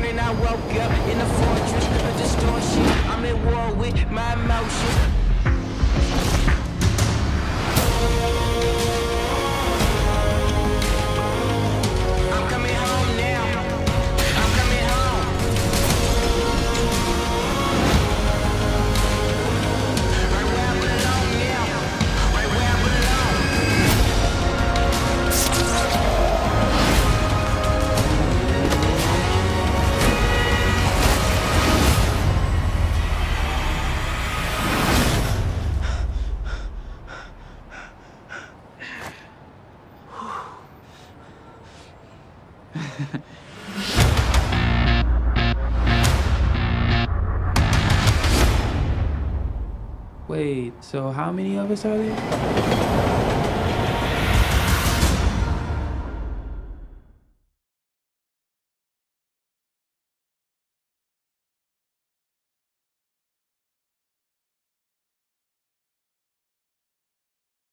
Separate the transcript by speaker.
Speaker 1: morning I woke up in a fortress of distortion. I'm at war with my emotions. I'm coming home now. I'm coming home. Right where I belong now. Right where I belong.
Speaker 2: Wait, so how many of us are there?